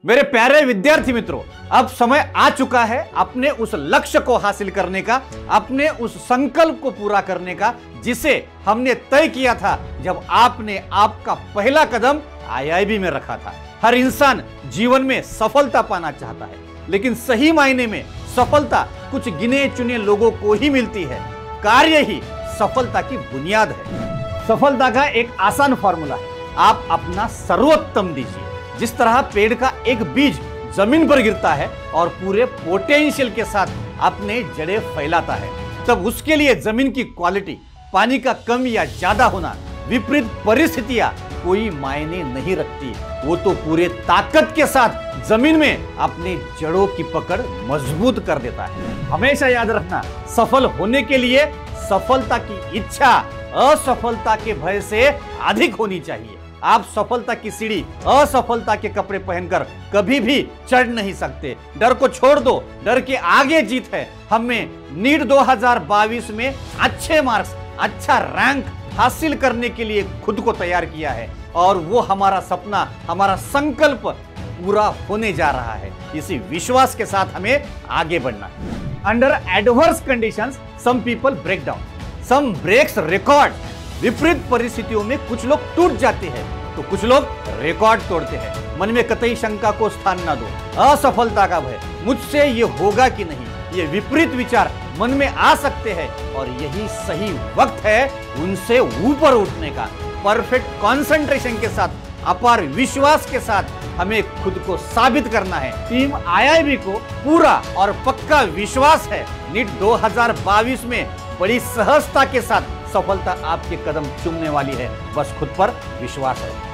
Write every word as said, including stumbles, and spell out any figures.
मेरे प्यारे विद्यार्थी मित्रों, अब समय आ चुका है अपने उस लक्ष्य को हासिल करने का, अपने उस संकल्प को पूरा करने का जिसे हमने तय किया था जब आपने आपका पहला कदम आई आई बी में रखा था। हर इंसान जीवन में सफलता पाना चाहता है, लेकिन सही मायने में सफलता कुछ गिने चुने लोगों को ही मिलती है। कार्य ही सफलता की बुनियाद है। सफलता का एक आसान फॉर्मूला है, आप अपना सर्वोत्तम दीजिए। जिस तरह पेड़ का एक बीज जमीन पर गिरता है और पूरे पोटेंशियल के साथ अपने जड़ें फैलाता है, तब उसके लिए जमीन की क्वालिटी, पानी का कम या ज्यादा होना, विपरीत परिस्थितियां कोई मायने नहीं रखती। वो तो पूरे ताकत के साथ जमीन में अपने जड़ों की पकड़ मजबूत कर देता है। हमेशा याद रखना, सफल होने के लिए सफलता की इच्छा असफलता के भय से अधिक होनी चाहिए। आप सफलता की सीढ़ी असफलता के कपड़े पहनकर कभी भी चढ़ नहीं सकते। डर को छोड़ दो, डर के आगे जीत है। हमने नीट दो हज़ार बाईस में अच्छे मार्क्स, अच्छा रैंक हासिल करने के लिए खुद को तैयार किया है और वो हमारा सपना, हमारा संकल्प पूरा होने जा रहा है। इसी विश्वास के साथ हमें आगे बढ़ना है। Under adverse conditions some people break down, some breaks record. विपरीत परिस्थितियों में कुछ लोग टूट जाते हैं तो कुछ लोग रिकॉर्ड तोड़ते हैं। मन में कतई शंका को स्थान न दो। असफलता का भय, मुझसे ये होगा कि नहीं, ये विपरीत विचार मन में आ सकते हैं और यही सही वक्त है उनसे ऊपर उठने का। परफेक्ट कंसंट्रेशन के साथ, अपार विश्वास के साथ हमें खुद को साबित करना है। टीम आई आई बी को पूरा और पक्का विश्वास है, नीट दो हज़ार बाईस में बड़ी सहजता के साथ सफलता आपके कदम चूमने वाली है। बस खुद पर विश्वास है।